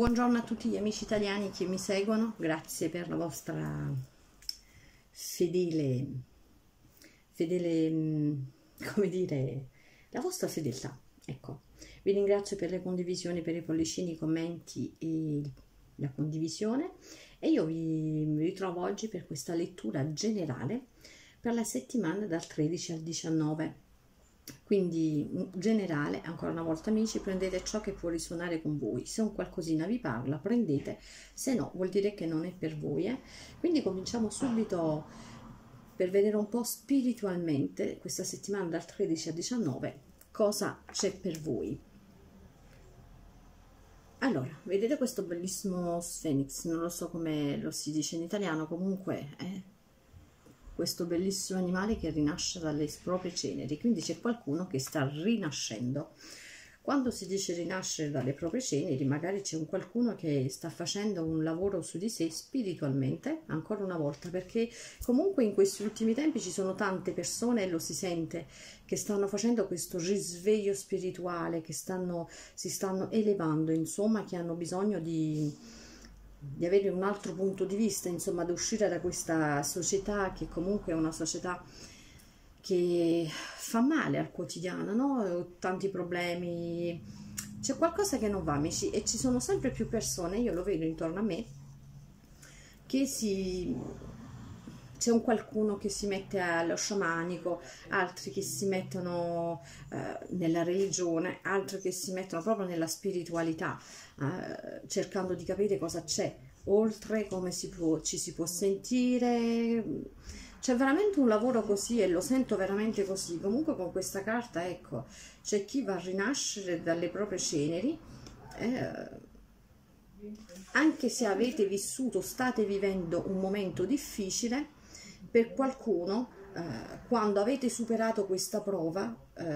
Buongiorno a tutti gli amici italiani che mi seguono, grazie per la vostra fedele, come dire, la vostra fedeltà. Ecco, vi ringrazio per le condivisioni, per i pollicini, i commenti e la condivisione, e io vi ritrovo oggi per questa lettura generale per la settimana dal 13 al 19. Quindi generale, ancora una volta amici, prendete ciò che può risuonare con voi. Se un qualcosina vi parla, prendete, se no vuol dire che non è per voi. Quindi cominciamo subito per vedere un po' spiritualmente questa settimana dal 13 al 19 cosa c'è per voi. Allora, vedete questo bellissimo Sfenix, non lo so come lo si dice in italiano, comunque è questo bellissimo animale che rinasce dalle proprie ceneri, quindi c'è qualcuno che sta rinascendo. Quando si dice rinascere dalle proprie ceneri, magari c'è un qualcuno che sta facendo un lavoro su di sé spiritualmente, ancora una volta, perché comunque in questi ultimi tempi ci sono tante persone, e lo si sente, che stanno facendo questo risveglio spirituale, che si stanno elevando, insomma, che hanno bisogno di avere un altro punto di vista, insomma, di uscire da questa società che comunque è una società che fa male al quotidiano, no? Tanti problemi, c'è qualcosa che non va, amici, e ci sono sempre più persone, io lo vedo intorno a me, che c'è un qualcuno che si mette allo sciamanico, altri che si mettono nella religione, altri che si mettono proprio nella spiritualità, cercando di capire cosa c'è oltre, come ci si può sentire. C'è veramente un lavoro così, e lo sento veramente così. Comunque con questa carta, ecco, c'è chi va a rinascere dalle proprie ceneri, anche se avete vissuto, state vivendo un momento difficile. Per qualcuno, quando avete superato questa prova,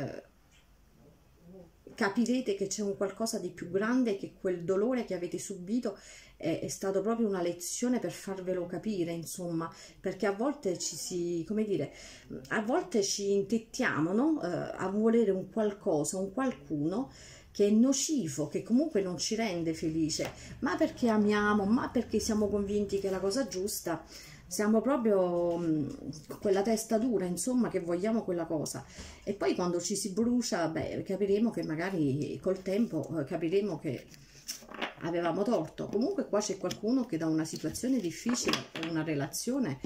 capirete che c'è un qualcosa di più grande, che quel dolore che avete subito è stato proprio una lezione per farvelo capire, insomma, perché a volte come dire, a volte ci intettiamo, no? A volere un qualcosa, un qualcuno che è nocivo, che comunque non ci rende felice, ma perché amiamo, ma perché siamo convinti che è la cosa giusta. Siamo proprio quella testa dura, insomma, che vogliamo quella cosa, e poi quando ci si brucia, beh, capiremo che magari col tempo capiremo che avevamo torto. Comunque qua c'è qualcuno che da una situazione difficile, una relazione,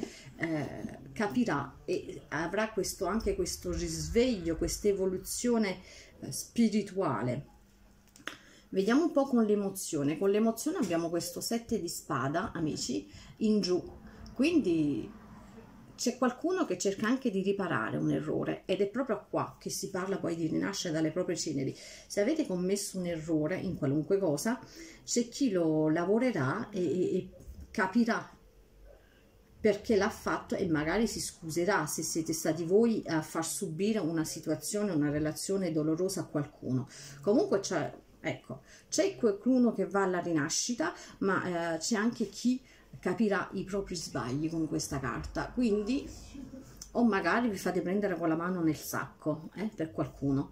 capirà e avrà anche questo risveglio, questa evoluzione spirituale. Vediamo un po' con l'emozione. Con l'emozione abbiamo questo 7 di spada, amici, in giù. Quindi c'è qualcuno che cerca anche di riparare un errore, ed è proprio qua che si parla poi di rinascere dalle proprie ceneri. Se avete commesso un errore in qualunque cosa, c'è chi lo lavorerà e capirà perché l'ha fatto, e magari si scuserà se siete stati voi a far subire una situazione, una relazione dolorosa a qualcuno. Comunque ecco, c'è qualcuno che va alla rinascita, ma c'è anche chi capirà i propri sbagli con questa carta, quindi o magari vi fate prendere con la mano nel sacco, per qualcuno.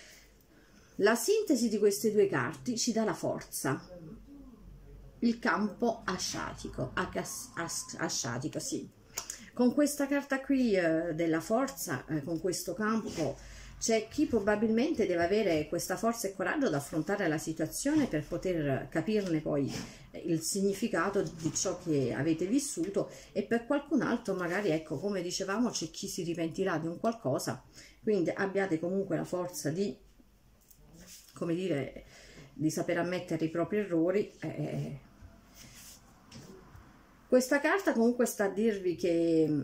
La sintesi di queste due carte ci dà la forza, il campo asciatico, asciatico, sì. Con questa carta qui della forza, con questo campo, c'è chi probabilmente deve avere questa forza e coraggio ad affrontare la situazione per poter capirne poi il significato di ciò che avete vissuto, e per qualcun altro magari, ecco, come dicevamo, c'è chi si ripentirà di un qualcosa, quindi abbiate comunque la forza di, come dire, di saper ammettere i propri errori. Questa carta comunque sta a dirvi che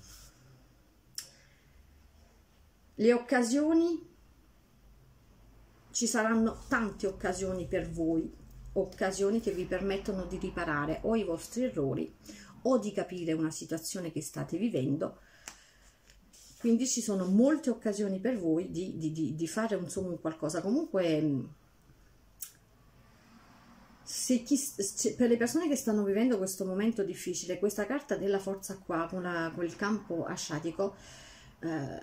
le occasioni, ci saranno tante occasioni per voi, occasioni che vi permettono di riparare o i vostri errori o di capire una situazione che state vivendo. Quindi ci sono molte occasioni per voi di fare insomma un qualcosa. Comunque per le persone che stanno vivendo questo momento difficile, questa carta della forza qua con il campo asciatico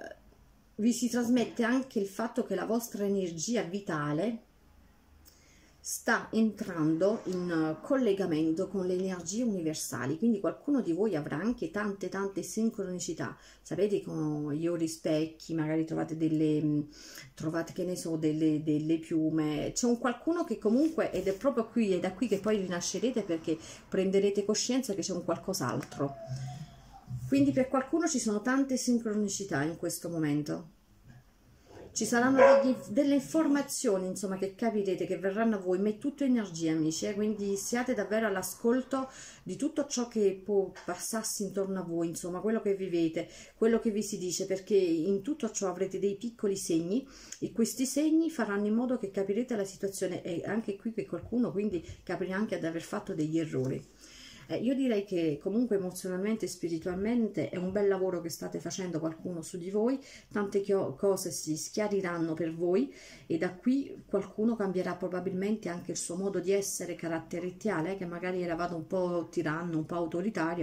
vi si trasmette anche il fatto che la vostra energia vitale sta entrando in collegamento con le energie universali, quindi qualcuno di voi avrà anche tante sincronicità. Sapete, con gli ori specchi, magari trovate trovate, che ne so, delle piume. C'è un qualcuno che comunque, ed è proprio qui, è da qui che poi rinascerete, perché prenderete coscienza che c'è un qualcos'altro. Quindi per qualcuno ci sono tante sincronicità in questo momento. Ci saranno delle informazioni, insomma, che capirete, che verranno a voi, ma è tutto energia, amici, quindi siate davvero all'ascolto di tutto ciò che può passarsi intorno a voi, insomma, quello che vivete, quello che vi si dice, perché in tutto ciò avrete dei piccoli segni, e questi segni faranno in modo che capirete la situazione, e anche qui che qualcuno quindi capirà anche ad aver fatto degli errori. Io direi che comunque emozionalmente e spiritualmente è un bel lavoro che state facendo qualcuno su di voi, tante cose si schiariranno per voi, e da qui qualcuno cambierà probabilmente anche il suo modo di essere caratteriale, che magari eravate un po' tiranno, un po' autoritario,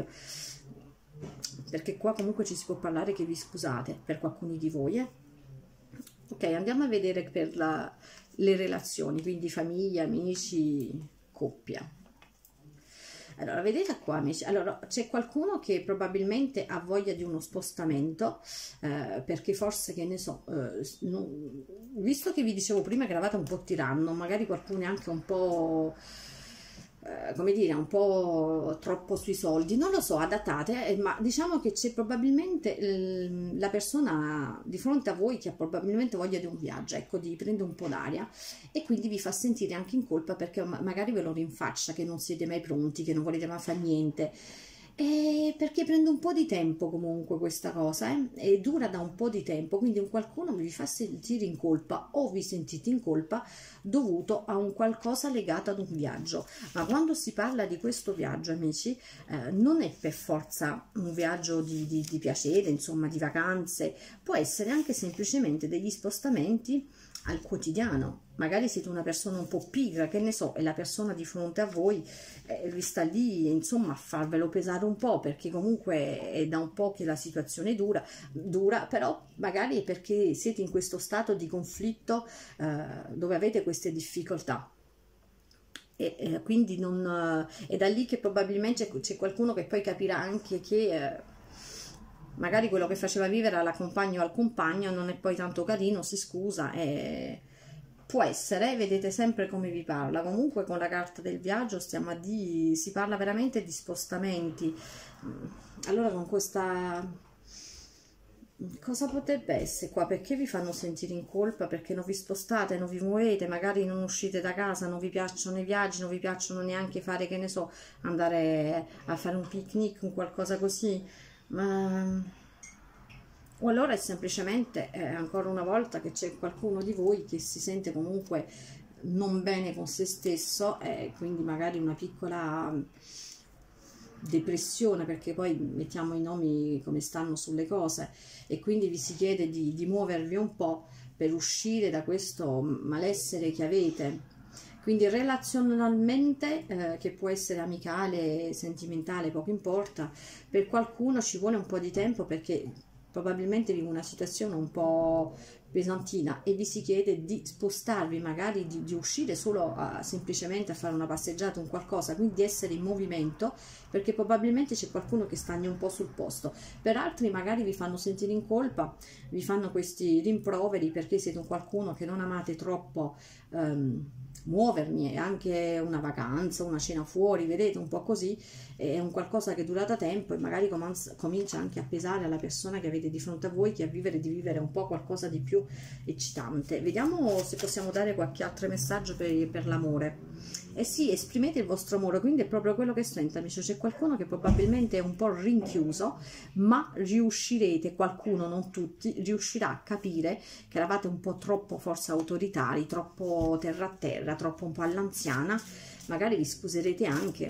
perché qua comunque ci si può parlare che vi scusate per qualcuno di voi. Ok, andiamo a vedere per le relazioni, quindi famiglia, amici, coppia. Allora, vedete qua, amici, allora c'è qualcuno che probabilmente ha voglia di uno spostamento, perché forse, che ne so, visto che vi dicevo prima che eravate un po' tiranno, magari qualcuno è anche un po', come dire, un po' troppo sui soldi, non lo so, adattate, ma diciamo che c'è probabilmente la persona di fronte a voi che ha probabilmente voglia di un viaggio, ecco, di prendere un po' d'aria, e quindi vi fa sentire anche in colpa perché magari ve lo rinfaccia che non siete mai pronti, che non volete mai fare niente. Perché prende un po' di tempo comunque questa cosa, e dura da un po' di tempo, quindi un qualcuno vi fa sentire in colpa, o vi sentite in colpa dovuto a un qualcosa legato ad un viaggio. Ma quando si parla di questo viaggio, amici, non è per forza un viaggio di piacere, insomma, di vacanze, può essere anche semplicemente degli spostamenti al quotidiano. Magari siete una persona un po' pigra, che ne so, e la persona di fronte a voi vi sta lì, insomma, a farvelo pesare un po', perché comunque è da un po' che la situazione dura, però magari è perché siete in questo stato di conflitto, dove avete queste difficoltà. E quindi è da lì che probabilmente c'è qualcuno che poi capirà anche che magari quello che faceva vivere alla compagna o al compagno non è poi tanto carino, si scusa, e può essere, vedete sempre come vi parla. Comunque con la carta del viaggio si parla veramente di spostamenti. Allora con questa, cosa potrebbe essere qua? Perché vi fanno sentire in colpa? Perché non vi spostate, non vi muovete, magari non uscite da casa, non vi piacciono i viaggi, non vi piacciono neanche fare, che ne so, andare a fare un picnic, un qualcosa così. O allora è semplicemente, ancora una volta, che c'è qualcuno di voi che si sente comunque non bene con se stesso, e quindi magari una piccola depressione, perché poi mettiamo i nomi come stanno sulle cose, e quindi vi si chiede di muovervi un po' per uscire da questo malessere che avete. Quindi relazionalmente, che può essere amicale, sentimentale, poco importa, per qualcuno ci vuole un po' di tempo, perché probabilmente vive una situazione un po' pesantina, e vi si chiede di spostarvi, magari di uscire solo semplicemente a fare una passeggiata, un qualcosa, quindi di essere in movimento, perché probabilmente c'è qualcuno che stagna un po' sul posto. Per altri magari vi fanno sentire in colpa, vi fanno questi rimproveri perché siete un qualcuno che non amate troppo muovermi, anche una vacanza, una cena fuori, vedete, un po' così, è un qualcosa che dura da tempo, e magari comincia anche a pesare alla persona che avete di fronte a voi, che di vivere un po' qualcosa di più eccitante. Vediamo se possiamo dare qualche altro messaggio per l'amore. Eh sì, esprimete il vostro amore, quindi è proprio quello che sento, amici. C'è qualcuno che probabilmente è un po' rinchiuso, ma riuscirete, qualcuno, non tutti, riuscirà a capire che eravate un po' troppo forse autoritari, troppo terra a terra, troppo un po' all'anziana, magari vi scuserete anche.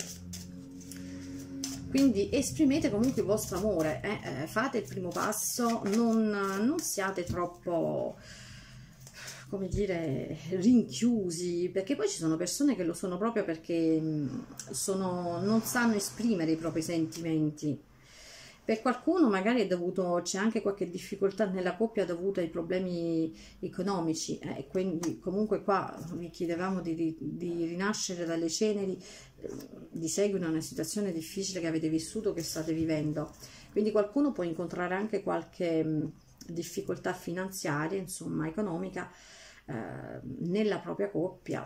Quindi esprimete comunque il vostro amore, fate il primo passo, non siate troppo, come dire, rinchiusi, perché poi ci sono persone che lo sono proprio perché non sanno esprimere i propri sentimenti. Per qualcuno magari è dovuto, c'è anche qualche difficoltà nella coppia dovuta ai problemi economici, e quindi comunque qua vi chiedevamo di rinascere dalle ceneri, di seguire una situazione difficile che avete vissuto, che state vivendo. Quindi qualcuno può incontrare anche qualche difficoltà finanziaria, insomma economica, nella propria coppia.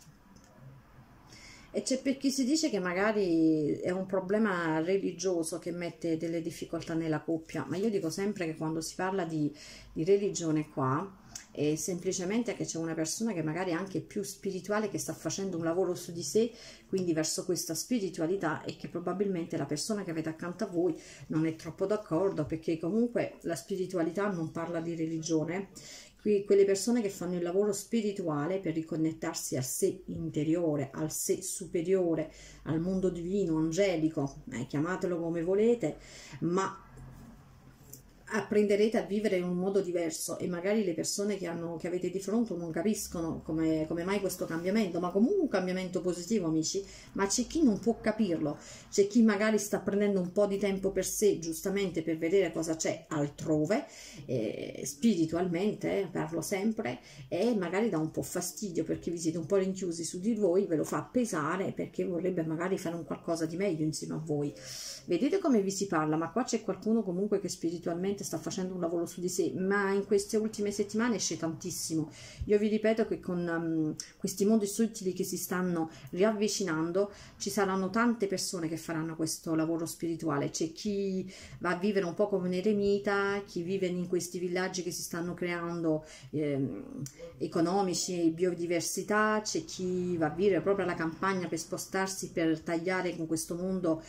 E c'è per chi si dice che magari è un problema religioso che mette delle difficoltà nella coppia, ma io dico sempre che quando si parla di religione qua è semplicemente che c'è una persona che magari è anche più spirituale, che sta facendo un lavoro su di sé, quindi verso questa spiritualità, e che probabilmente la persona che avete accanto a voi non è troppo d'accordo, perché comunque la spiritualità non parla di religione. Quelle persone che fanno il lavoro spirituale per riconnettersi al sé interiore, al sé superiore, al mondo divino, angelico, chiamatelo come volete, ma apprenderete a vivere in un modo diverso, e magari le persone che avete di fronte non capiscono come mai questo cambiamento, ma comunque un cambiamento positivo, amici. Ma c'è chi non può capirlo, c'è chi magari sta prendendo un po' di tempo per sé, giustamente per vedere cosa c'è altrove, spiritualmente, parlo sempre, e magari dà un po' fastidio perché vi siete un po' rinchiusi su di voi, ve lo fa pesare perché vorrebbe magari fare un qualcosa di meglio insieme a voi. Vedete come vi si parla? Ma qua c'è qualcuno comunque che spiritualmente sta facendo un lavoro su di sé, ma in queste ultime settimane esce tantissimo. Io vi ripeto che con questi mondi sottili che si stanno riavvicinando, ci saranno tante persone che faranno questo lavoro spirituale. C'è chi va a vivere un po' come un eremita, chi vive in questi villaggi che si stanno creando, economici, biodiversità, c'è chi va a vivere proprio alla campagna per spostarsi, per tagliare con questo mondo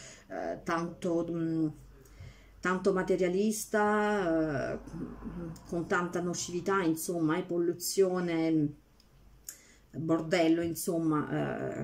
tanto materialista, con tanta nocività, insomma, polluzione, bordello, insomma.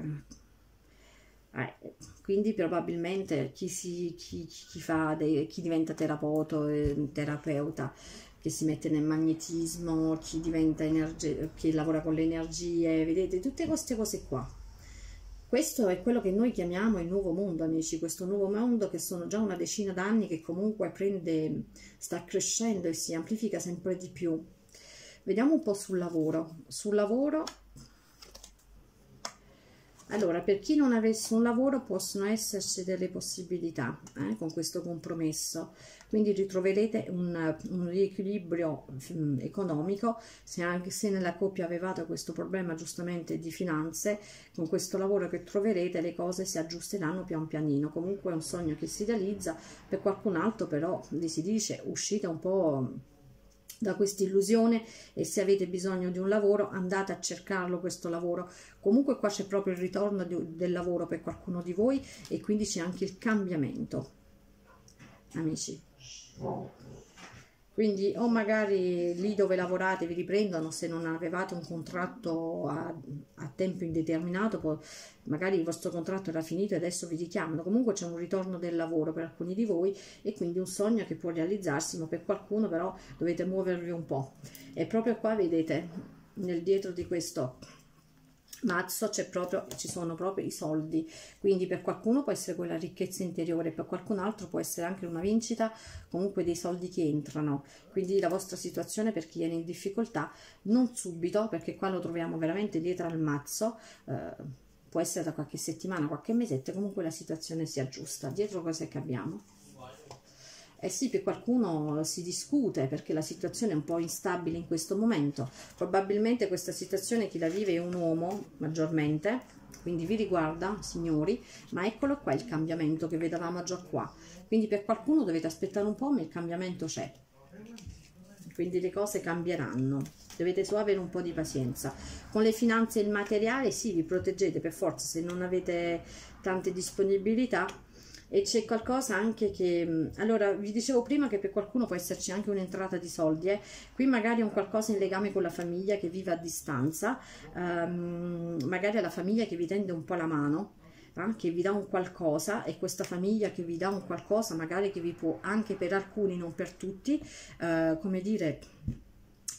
Quindi probabilmente chi diventa terapeuta, che si mette nel magnetismo, chi diventa chi lavora con le energie, vedete, tutte queste cose qua. Questo è quello che noi chiamiamo il nuovo mondo, amici, questo nuovo mondo che sono già una decina d'anni che comunque sta crescendo e si amplifica sempre di più. Vediamo un po' sul lavoro. Sul lavoro, allora, per chi non avesse un lavoro possono esserci delle possibilità con questo compromesso, quindi ritroverete un riequilibrio economico. Anche se nella coppia avevate questo problema giustamente di finanze, con questo lavoro che troverete le cose si aggiusteranno pian pianino. Comunque è un sogno che si realizza. Per qualcun altro però vi si dice uscite un po' da questa illusione, e se avete bisogno di un lavoro andate a cercarlo questo lavoro. Comunque qua c'è proprio il ritorno del lavoro per qualcuno di voi, e quindi c'è anche il cambiamento, amici. Quindi o magari lì dove lavorate vi riprendono se non avevate un contratto a tempo indeterminato, magari il vostro contratto era finito e adesso vi richiamano. Comunque c'è un ritorno del lavoro per alcuni di voi, e quindi un sogno che può realizzarsi, ma per qualcuno però dovete muovervi un po'. E proprio qua vedete, nel dietro di questo mazzo ci sono proprio i soldi, quindi per qualcuno può essere quella ricchezza interiore, per qualcun altro può essere anche una vincita, comunque dei soldi che entrano. Quindi la vostra situazione, per chi è in difficoltà, non subito, perché qua lo troviamo veramente dietro al mazzo, può essere da qualche settimana, qualche mesetto, comunque la situazione si aggiusta. Dietro cos'è che abbiamo? Eh sì, per qualcuno si discute perché la situazione è un po' instabile in questo momento. Probabilmente questa situazione chi la vive è un uomo maggiormente, quindi vi riguarda, signori, ma eccolo qua il cambiamento che vedevamo già qua. Quindi per qualcuno dovete aspettare un po', ma il cambiamento c'è. Quindi le cose cambieranno. Dovete solo avere un po' di pazienza. Con le finanze e il materiale, sì, vi proteggete per forza se non avete tante disponibilità. E c'è qualcosa anche che, allora vi dicevo prima che per qualcuno può esserci anche un'entrata di soldi, qui magari è un qualcosa in legame con la famiglia che vive a distanza, magari è la famiglia che vi tende un po' la mano, che vi dà un qualcosa, e questa famiglia che vi dà un qualcosa magari che vi può, anche per alcuni, non per tutti, come dire,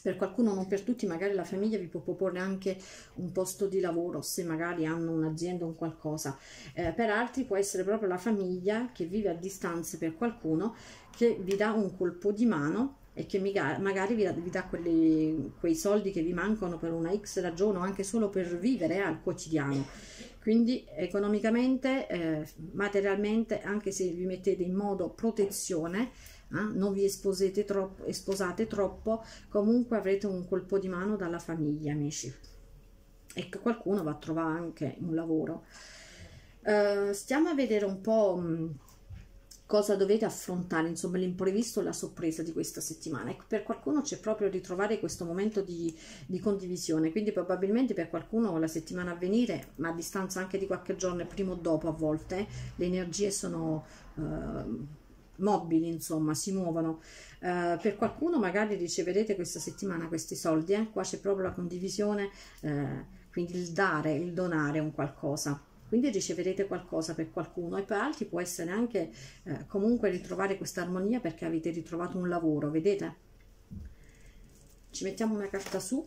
Per qualcuno, non per tutti, magari la famiglia vi può proporre anche un posto di lavoro, se magari hanno un'azienda o un qualcosa. Per altri può essere proprio la famiglia che vive a distanza, per qualcuno che vi dà un colpo di mano e che magari vi dà quei soldi che vi mancano per una X ragione o anche solo per vivere al quotidiano. Quindi economicamente, materialmente, anche se vi mettete in modo protezione, non vi esposate troppo, comunque avrete un colpo di mano dalla famiglia, amici, e che qualcuno va a trovare anche un lavoro. Stiamo a vedere un po' cosa dovete affrontare, insomma, l'imprevisto e la sorpresa di questa settimana. Ecco, per qualcuno c'è proprio ritrovare questo momento di condivisione, quindi probabilmente per qualcuno la settimana a venire, ma a distanza anche di qualche giorno, prima o dopo, a volte le energie sono mobili, insomma, si muovono. Per qualcuno magari riceverete questa settimana questi soldi, qua c'è proprio la condivisione, quindi il dare, il donare un qualcosa, quindi riceverete qualcosa per qualcuno, e per altri può essere anche comunque ritrovare questa armonia perché avete ritrovato un lavoro, vedete? Ci mettiamo una carta su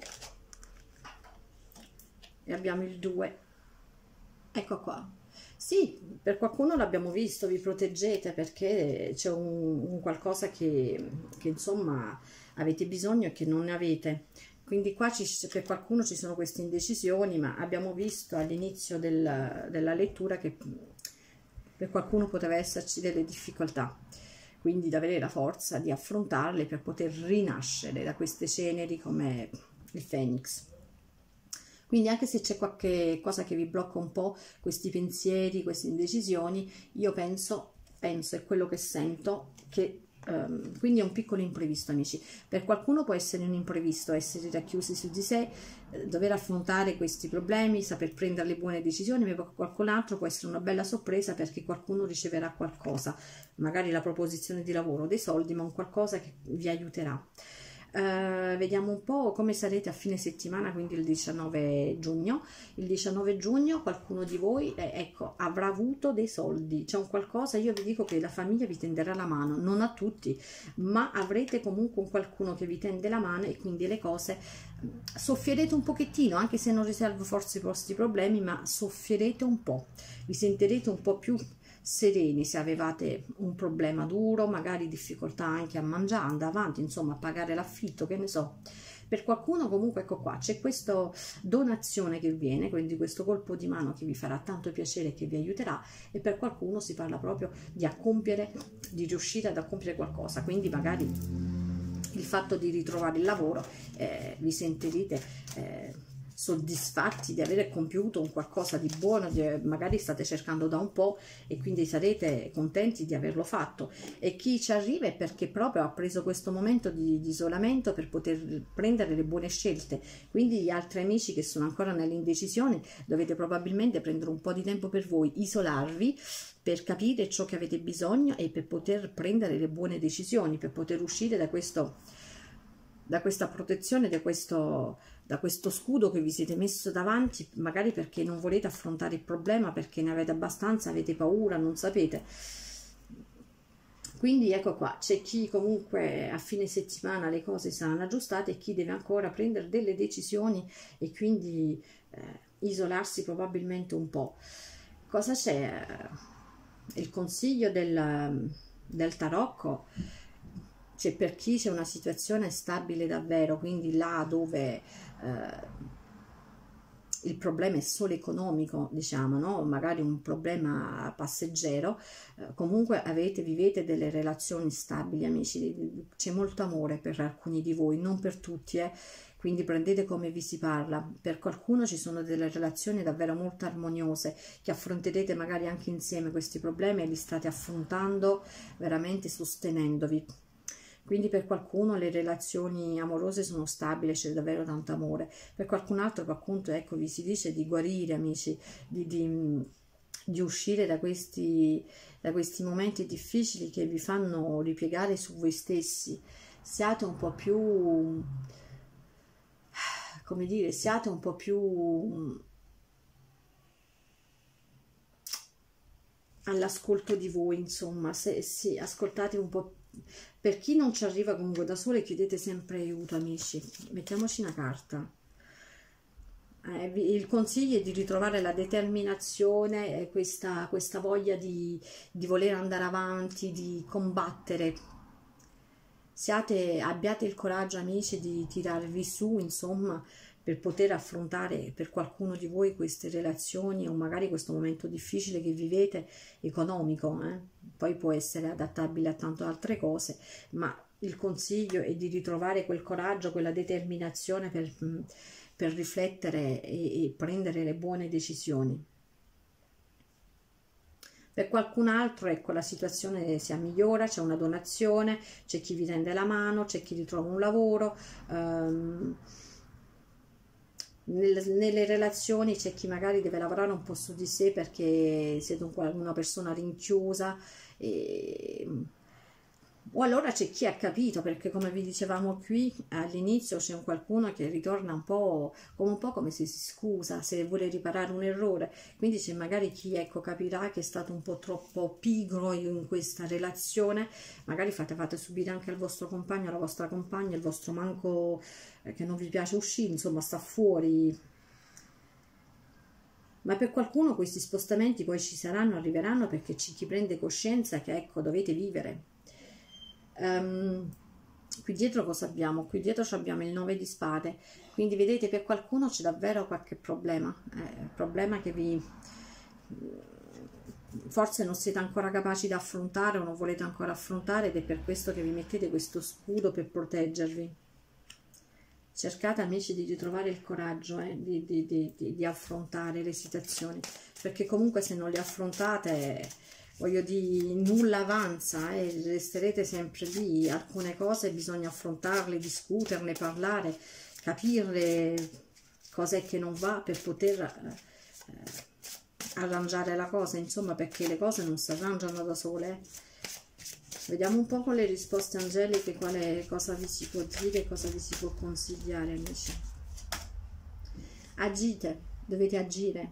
e abbiamo il 2, ecco qua. Sì, per qualcuno l'abbiamo visto, vi proteggete perché c'è un qualcosa che insomma avete bisogno e che non ne avete. Quindi qua per qualcuno ci sono queste indecisioni, ma abbiamo visto all'inizio della lettura che per qualcuno poteva esserci delle difficoltà, quindi da avere la forza di affrontarle per poter rinascere da queste ceneri come il Fenix. Quindi anche se c'è qualche cosa che vi blocca un po', questi pensieri, queste indecisioni, io penso, è quello che sento, che quindi è un piccolo imprevisto, amici. Per qualcuno può essere un imprevisto, essere racchiusi su di sé, dover affrontare questi problemi, saper prendere le buone decisioni, ma per qualcun altro può essere una bella sorpresa perché qualcuno riceverà qualcosa, magari la proposizione di lavoro, dei soldi, ma un qualcosa che vi aiuterà. Vediamo un po' come sarete a fine settimana, quindi il 19 giugno. Il 19 giugno qualcuno di voi ecco, avrà avuto dei soldi, c'è un qualcosa, io vi dico che la famiglia vi tenderà la mano, non a tutti, ma avrete comunque un qualcuno che vi tende la mano, e quindi le cose soffierete un pochettino, anche se non risolvo forse i vostri problemi, ma soffierete un po', vi sentirete un po' più sereni se avevate un problema duro, magari difficoltà anche a mangiare, andare avanti, insomma a pagare l'affitto, che ne so. Per qualcuno comunque ecco qua c'è questa donazione che viene, quindi questo colpo di mano che vi farà tanto piacere e che vi aiuterà, e per qualcuno si parla proprio di accompiere, di riuscire ad accompiere qualcosa, quindi magari il fatto di ritrovare il lavoro, vi sentirete soddisfatti di avere compiuto un qualcosa di buono, magari state cercando da un po' e quindi sarete contenti di averlo fatto. E chi ci arriva è perché proprio ha preso questo momento di isolamento per poter prendere le buone scelte. Quindi gli altri amici che sono ancora nell'indecisione dovete probabilmente prendere un po' di tempo per voi, isolarvi per capire ciò che avete bisogno e per poter prendere le buone decisioni, per poter uscire da questa protezione, da questo scudo che vi siete messo davanti, magari perché non volete affrontare il problema, perché ne avete abbastanza, avete paura, non sapete. Quindi ecco qua, c'è chi comunque a fine settimana le cose saranno aggiustate e chi deve ancora prendere delle decisioni e quindi isolarsi probabilmente un po'. Cosa c'è? Il consiglio del tarocco. C'è per chi c'è una situazione stabile davvero, quindi là dove il problema è solo economico, diciamo, no? Magari un problema passeggero, comunque vivete delle relazioni stabili, amici, c'è molto amore per alcuni di voi, non per tutti, quindi prendete come vi si parla. Per qualcuno ci sono delle relazioni davvero molto armoniose, che affronterete magari anche insieme questi problemi e li state affrontando veramente sostenendovi. Quindi per qualcuno le relazioni amorose sono stabili, c'è davvero tanto amore. Per qualcun altro, appunto, ecco, vi si dice di guarire, amici, di uscire da questi momenti difficili che vi fanno ripiegare su voi stessi. Siate un po' più, come dire, siate un po' più all'ascolto di voi, insomma, ascoltate un po' Per chi non ci arriva comunque da sole, chiedete sempre aiuto, amici. Mettiamoci una carta. Il consiglio è di ritrovare la determinazione, questa voglia di voler andare avanti, di combattere. Abbiate il coraggio, amici, di tirarvi su, insomma, per poter affrontare per qualcuno di voi queste relazioni o magari questo momento difficile che vivete economico, poi può essere adattabile a tante altre cose, ma il consiglio è di ritrovare quel coraggio, quella determinazione per riflettere e prendere le buone decisioni. Per qualcun altro, ecco, la situazione si migliora, c'è una donazione, c'è chi vi tende la mano, c'è chi ritrova un lavoro, nelle relazioni c'è chi magari deve lavorare un po' su di sé perché siete una persona rinchiusa, o allora c'è chi ha capito, perché come vi dicevamo qui all'inizio c'è un qualcuno che ritorna un po' come se si scusa, se vuole riparare un errore, quindi c'è magari chi, ecco, capirà che è stato un po' troppo pigro in questa relazione, magari fate subire anche al vostro compagno, alla vostra compagna, il vostro manco che non vi piace uscire, insomma sta fuori. Ma per qualcuno questi spostamenti poi ci saranno, arriveranno, perché c'è chi prende coscienza che, ecco, dovete vivere. Qui dietro cosa abbiamo? Qui dietro abbiamo il 9 di spade, quindi vedete, per qualcuno c'è davvero qualche problema che vi forse non siete ancora capaci di affrontare o non volete ancora affrontare, ed è per questo che vi mettete questo scudo per proteggervi. Cercate, amici, di ritrovare il coraggio di affrontare le situazioni, perché comunque se non le affrontate, voglio dire, nulla avanza e resterete sempre lì. Alcune cose bisogna affrontarle, discuterne, parlare, capire cos'è che non va per poter arrangiare la cosa, insomma, perché le cose non si arrangiano da sole. Vediamo un po' con le risposte angeliche cosa vi si può dire, cosa vi si può consigliare, amici. Agite, dovete agire.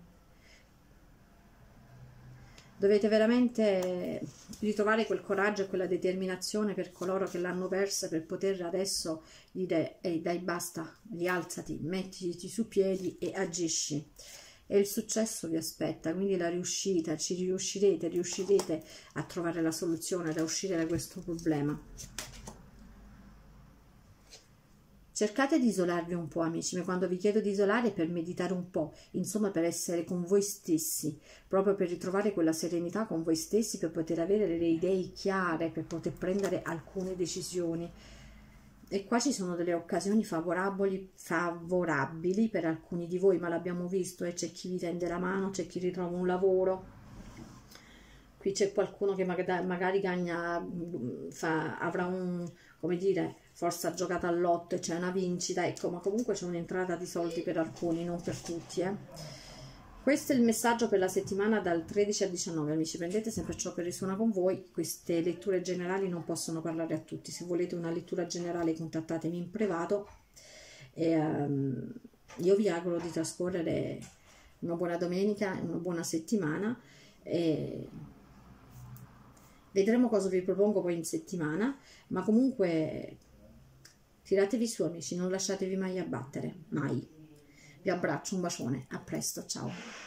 Dovete veramente ritrovare quel coraggio e quella determinazione per coloro che l'hanno persa, per poter adesso dire: ehi, dai, basta, rialzati, mettiti su piedi e agisci. E il successo vi aspetta, quindi la riuscita, riuscirete a trovare la soluzione, a uscire da questo problema. Cercate di isolarvi un po', amici, ma quando vi chiedo di isolare è per meditare un po', insomma per essere con voi stessi, proprio per ritrovare quella serenità con voi stessi, per poter avere le idee chiare, per poter prendere alcune decisioni. E qua ci sono delle occasioni favorabili per alcuni di voi, ma l'abbiamo visto, c'è chi vi tende la mano, c'è chi ritrova un lavoro. Qui c'è qualcuno che magari avrà come dire, forse ha giocato al lotto e c'è una vincita, ecco, ma comunque c'è un'entrata di soldi per alcuni, non per tutti, Questo è il messaggio per la settimana dal 13 al 19, amici. Prendete sempre ciò che risuona con voi. Queste letture generali non possono parlare a tutti. Se volete una lettura generale, contattatemi in privato. Io vi auguro di trascorrere una buona domenica, una buona settimana. Vedremo cosa vi propongo poi in settimana, ma comunque tiratevi su, amici, non lasciatevi mai abbattere, mai. Vi abbraccio, un bacione, a presto, ciao.